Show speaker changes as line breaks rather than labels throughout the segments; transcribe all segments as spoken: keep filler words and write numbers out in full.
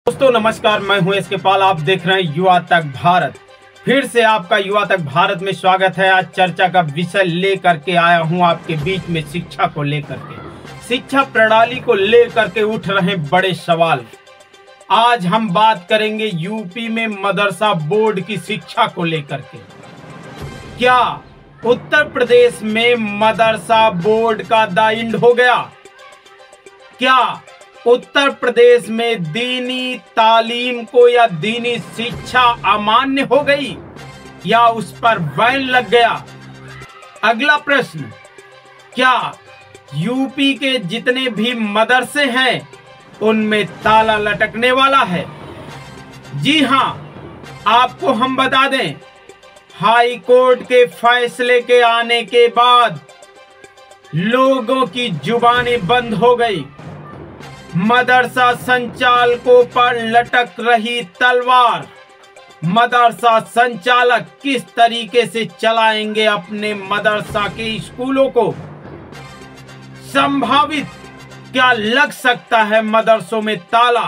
दोस्तों नमस्कार, मैं हूं एस के पाल। आप देख रहे हैं युवा तक भारत। फिर से आपका युवा तक भारत में स्वागत है। आज चर्चा का विषय लेकर के आया हूं आपके बीच में शिक्षा को लेकर के, शिक्षा प्रणाली को लेकर के उठ रहे बड़े सवाल। आज हम बात करेंगे यूपी में मदरसा बोर्ड की शिक्षा को लेकर के। क्या उत्तर प्रदेश में मदरसा बोर्ड का दायिंड हो गया? क्या उत्तर प्रदेश में दीनी तालीम को या दीनी शिक्षा अमान्य हो गई या उस पर बैन लग गया? अगला प्रश्न, क्या यूपी के जितने भी मदरसे हैं उनमें ताला लटकने वाला है? जी हां, आपको हम बता दें, हाई कोर्ट के फैसले के आने के बाद लोगों की जुबानें बंद हो गई। मदरसा संचालकों पर लटक रही तलवार। मदरसा संचालक किस तरीके से चलाएंगे अपने मदरसा के स्कूलों को? संभावित क्या लग सकता है मदरसों में ताला?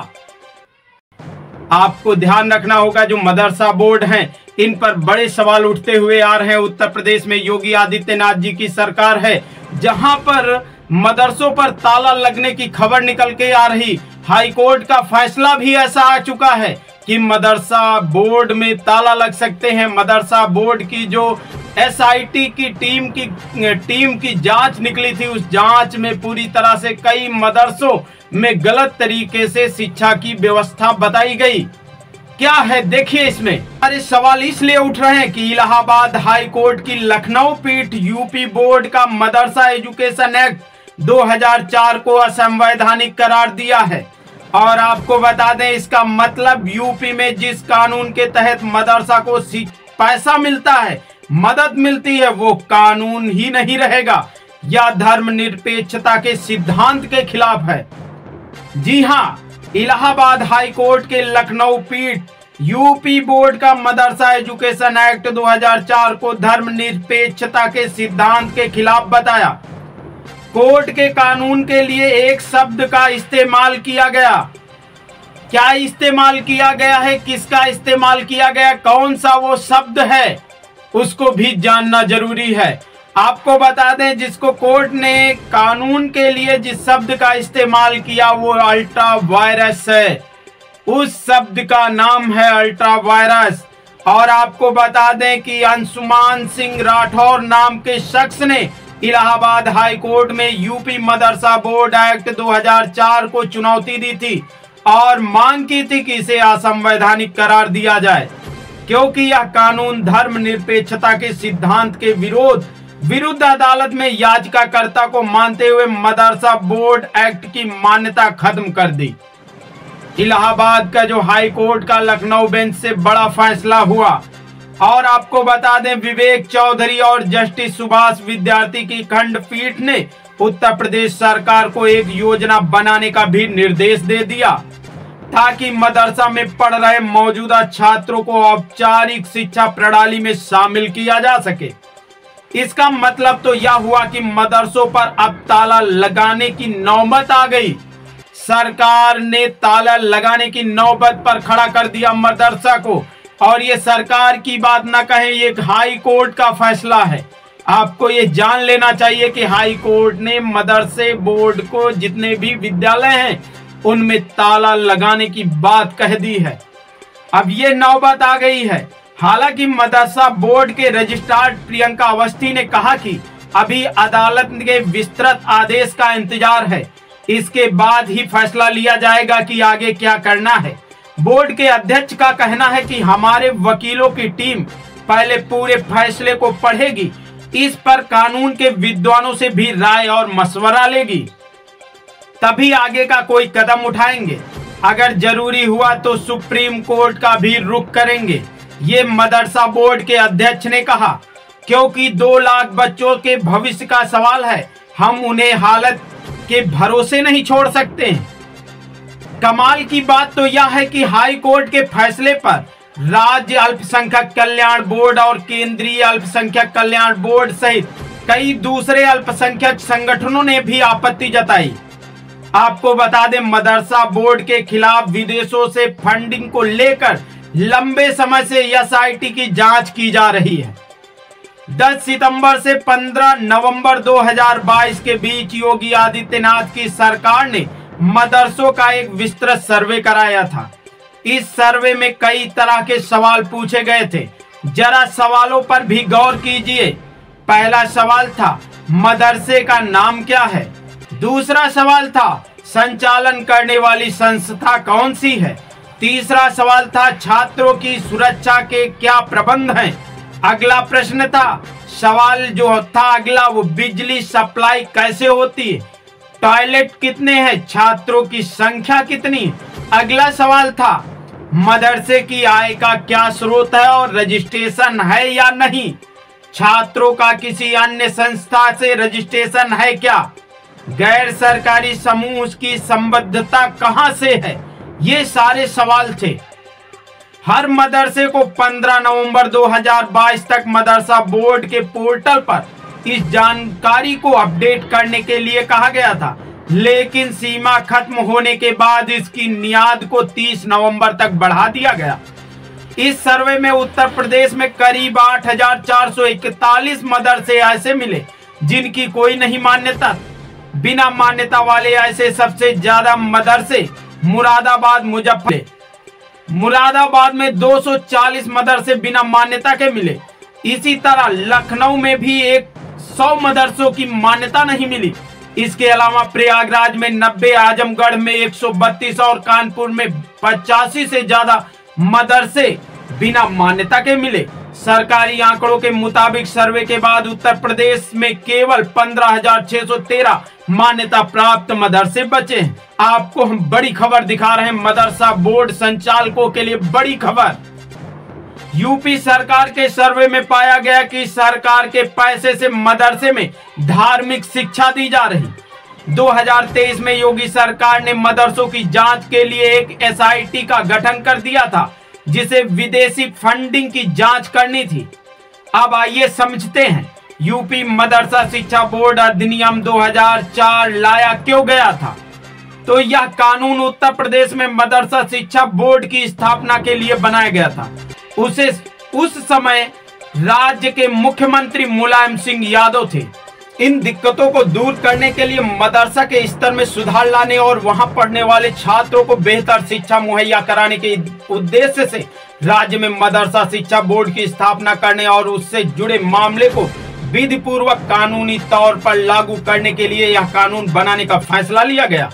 आपको ध्यान रखना होगा, जो मदरसा बोर्ड हैं इन पर बड़े सवाल उठते हुए आ रहे हैं। उत्तर प्रदेश में योगी आदित्यनाथ जी की सरकार है, जहां पर मदरसों पर ताला लगने की खबर निकल के आ रही। हाई कोर्ट का फैसला भी ऐसा आ चुका है कि मदरसा बोर्ड में ताला लग सकते हैं। मदरसा बोर्ड की जो एस आई टी की टीम की टीम की जांच निकली थी, उस जांच में पूरी तरह से कई मदरसों में गलत तरीके से शिक्षा की व्यवस्था बताई गई। क्या है देखिए इसमें। अरे सवाल इसलिए उठ रहे हैं कि इलाहाबाद हाई कोर्ट की लखनऊ पीठ यूपी बोर्ड का मदरसा एजुकेशन एक्ट दो हज़ार चार को असंवैधानिक करार दिया है। और आपको बता दें, इसका मतलब यूपी में जिस कानून के तहत मदरसा को पैसा मिलता है, मदद मिलती है, वो कानून ही नहीं रहेगा या धर्मनिरपेक्षता के सिद्धांत के खिलाफ है। जी हां, इलाहाबाद हाई कोर्ट के लखनऊ पीठ यूपी बोर्ड का मदरसा एजुकेशन एक्ट दो हज़ार चार को धर्मनिरपेक्षता के सिद्धांत के खिलाफ बताया। कोर्ट के कानून के लिए एक शब्द का इस्तेमाल किया गया। क्या इस्तेमाल किया गया है, किसका इस्तेमाल किया गया, कौन सा वो शब्द है, उसको भी जानना जरूरी है। आपको बता दें, जिसको कोर्ट ने कानून के लिए जिस शब्द का इस्तेमाल किया वो अल्ट्रा वायरस है। उस शब्द का नाम है अल्ट्रा वायरस। और आपको बता दें कि अंशुमान सिंह राठौर नाम के शख्स ने इलाहाबाद हाई कोर्ट में यूपी मदरसा बोर्ड एक्ट दो हज़ार चार को चुनौती दी थी और मांग की थी कि इसे असंवैधानिक करार दिया जाए, क्योंकि यह कानून धर्मनिरपेक्षता के सिद्धांत के विरोध विरुद्ध अदालत में याचिकाकर्ता को मानते हुए मदरसा बोर्ड एक्ट की मान्यता खत्म कर दी। इलाहाबाद का जो हाई कोर्ट का लखनऊ बेंच से बड़ा फैसला हुआ। और आपको बता दें, विवेक चौधरी और जस्टिस सुभाष विद्यार्थी की खंडपीठ ने उत्तर प्रदेश सरकार को एक योजना बनाने का भी निर्देश दे दिया, ताकि मदरसा में पढ़ रहे मौजूदा छात्रों को औपचारिक शिक्षा प्रणाली में शामिल किया जा सके। इसका मतलब तो यह हुआ कि मदरसों पर अब ताला लगाने की नौबत आ गई। सरकार ने ताला लगाने की नौबत पर खड़ा कर दिया मदरसा को। और ये सरकार की बात ना कहें, ये हाई कोर्ट का फैसला है। आपको ये जान लेना चाहिए कि हाई कोर्ट ने मदरसे बोर्ड को जितने भी विद्यालय हैं उनमें ताला लगाने की बात कह दी है। अब ये नौबत आ गई है। हालांकि मदरसा बोर्ड के रजिस्ट्रार प्रियंका अवस्थी ने कहा कि अभी अदालत के विस्तृत आदेश का इंतजार है, इसके बाद ही फैसला लिया जाएगा कि आगे क्या करना है। बोर्ड के अध्यक्ष का कहना है कि हमारे वकीलों की टीम पहले पूरे फैसले को पढ़ेगी, इस पर कानून के विद्वानों से भी राय और मशवरा लेगी, तभी आगे का कोई कदम उठाएंगे। अगर जरूरी हुआ तो सुप्रीम कोर्ट का भी रुख करेंगे, ये मदरसा बोर्ड के अध्यक्ष ने कहा, क्योंकि दो लाख बच्चों के भविष्य का सवाल है। हम उन्हें हालत के भरोसे नहीं छोड़ सकते हैं। कमाल की बात तो यह है कि हाई कोर्ट के फैसले पर राज्य अल्पसंख्यक कल्याण बोर्ड और केंद्रीय अल्पसंख्यक कल्याण बोर्ड सहित कई दूसरे अल्पसंख्यक संगठनों ने भी आपत्ति जताई। आपको बता दें, मदरसा बोर्ड के खिलाफ विदेशों से फंडिंग को लेकर लंबे समय से एस आई टी की जांच की जा रही है। दस सितंबर से पंद्रह नवंबर दो हज़ार बाईस के बीच योगी आदित्यनाथ की सरकार ने मदरसों का एक विस्तृत सर्वे कराया था। इस सर्वे में कई तरह के सवाल पूछे गए थे। जरा सवालों पर भी गौर कीजिए। पहला सवाल था, मदरसे का नाम क्या है? दूसरा सवाल था, संचालन करने वाली संस्था कौन सी है? तीसरा सवाल था, छात्रों की सुरक्षा के क्या प्रबंध हैं? अगला प्रश्न था, सवाल जो था अगला वो बिजली सप्लाई कैसे होती है? टॉयलेट कितने हैं? छात्रों की संख्या कितनी? अगला सवाल था, मदरसे की आय का क्या स्रोत है और रजिस्ट्रेशन है या नहीं? छात्रों का किसी अन्य संस्था से रजिस्ट्रेशन है क्या? गैर सरकारी समूह की संबद्धता कहां से है? ये सारे सवाल थे। हर मदरसे को पंद्रह नवंबर दो हज़ार बाईस तक मदरसा बोर्ड के पोर्टल पर इस जानकारी को अपडेट करने के लिए कहा गया था, लेकिन सीमा खत्म होने के बाद इसकी मियाद को तीस नवंबर तक बढ़ा दिया गया। इस सर्वे में उत्तर प्रदेश में करीब आठ हज़ार चार सौ इकतालीस मदरसे ऐसे मिले जिनकी कोई नहीं मान्यता। बिना मान्यता वाले ऐसे सबसे ज्यादा मदरसे मुरादाबाद, मुजफ्फर मुरादाबाद में दो सौ चालीस मदरसे बिना मान्यता के मिले। इसी तरह लखनऊ में भी एक सौ मदरसों की मान्यता नहीं मिली। इसके अलावा प्रयागराज में नब्बे, आजमगढ़ में एक सौ बत्तीस और कानपुर में पचासी से ज्यादा मदरसे बिना मान्यता के मिले। सरकारी आंकड़ों के मुताबिक सर्वे के बाद उत्तर प्रदेश में केवल पंद्रह हज़ार छह सौ तेरह मान्यता प्राप्त मदरसे बचे हैं। आपको हम बड़ी खबर दिखा रहे हैं, मदरसा बोर्ड संचालकों के लिए बड़ी खबर। यूपी सरकार के सर्वे में पाया गया कि सरकार के पैसे से मदरसे में धार्मिक शिक्षा दी जा रही। दो हज़ार तेईस में योगी सरकार ने मदरसों की जांच के लिए एक एस आई टी का गठन कर दिया था, जिसे विदेशी फंडिंग की जांच करनी थी। अब आइए समझते हैं, यूपी मदरसा शिक्षा बोर्ड अधिनियम दो हज़ार चार लाया क्यों गया था। तो यह कानून उत्तर प्रदेश में मदरसा शिक्षा बोर्ड की स्थापना के लिए बनाया गया था। उसे उस समय राज्य के मुख्यमंत्री मुलायम सिंह यादव थे। इन दिक्कतों को दूर करने के लिए मदरसा के स्तर में सुधार लाने और वहां पढ़ने वाले छात्रों को बेहतर शिक्षा मुहैया कराने के उद्देश्य से राज्य में मदरसा शिक्षा बोर्ड की स्थापना करने और उससे जुड़े मामले को विधि पूर्वक कानूनी तौर पर लागू करने के लिए यह कानून बनाने का फैसला लिया गया।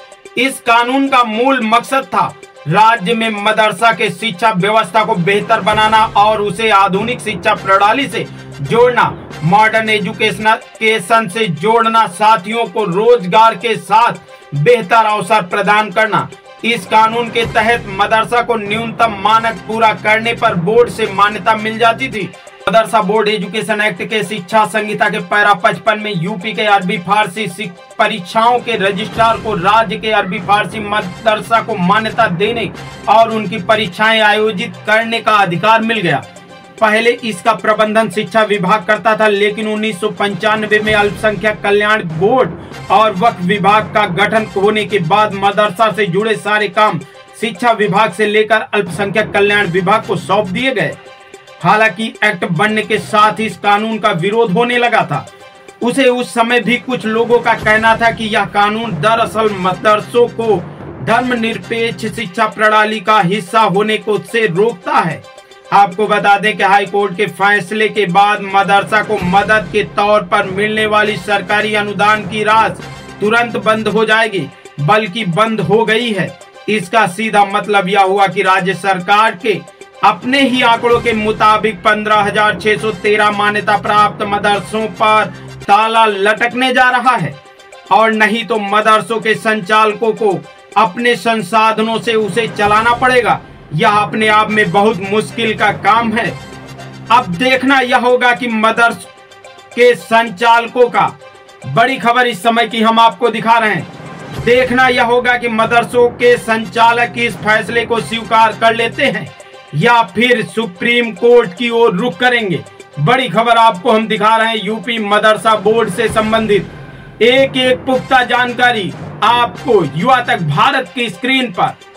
इस कानून का मूल मकसद था राज्य में मदरसा के शिक्षा व्यवस्था को बेहतर बनाना और उसे आधुनिक शिक्षा प्रणाली से जोड़ना, मॉडर्न एजुकेशन से जोड़ना, साथियों को रोजगार के साथ बेहतर अवसर प्रदान करना। इस कानून के तहत मदरसा को न्यूनतम मानक पूरा करने पर बोर्ड से मान्यता मिल जाती थी। मदरसा बोर्ड एजुकेशन एक्ट के शिक्षा संहिता के पैरा पचपन में यूपी के अरबी फारसी परीक्षाओं के रजिस्ट्रार को राज्य के अरबी फारसी मदरसा को मान्यता देने और उनकी परीक्षाएं आयोजित करने का अधिकार मिल गया। पहले इसका प्रबंधन शिक्षा विभाग करता था, लेकिन उन्नीस सौ पंचानवे में अल्पसंख्यक कल्याण बोर्ड और वक्फ विभाग का गठन होने के बाद मदरसा से जुड़े सारे काम शिक्षा विभाग से लेकर अल्पसंख्यक कल्याण विभाग को सौंप दिए गए। हालांकि एक्ट बनने के साथ ही इस कानून का विरोध होने लगा था। उसे उस समय भी कुछ लोगों का कहना था कि यह कानून दरअसल मदरसों को धर्मनिरपेक्ष शिक्षा प्रणाली का हिस्सा होने को से रोकता है। आपको बता दें कि हाई कोर्ट के फैसले के बाद मदरसा को मदद के तौर पर मिलने वाली सरकारी अनुदान की राशि तुरंत बंद हो जाएगी, बल्कि बंद हो गई है। इसका सीधा मतलब यह हुआ कि राज्य सरकार के अपने ही आंकड़ों के मुताबिक पंद्रह हज़ार छह सौ तेरह मान्यता प्राप्त मदरसों पर ताला लटकने जा रहा है, और नहीं तो मदरसों के संचालकों को अपने संसाधनों से उसे चलाना पड़ेगा। यह अपने आप में बहुत मुश्किल का काम है। अब देखना यह होगा कि मदरस के संचालकों का, बड़ी खबर इस समय की हम आपको दिखा रहे हैं, देखना यह होगा कि मदरसों के संचालक इस फैसले को स्वीकार कर लेते हैं या फिर सुप्रीम कोर्ट की ओर रुख करेंगे। बड़ी खबर आपको हम दिखा रहे हैं यूपी मदरसा बोर्ड से संबंधित एक एक पुख्ता जानकारी आपको युवा तक भारत की स्क्रीन पर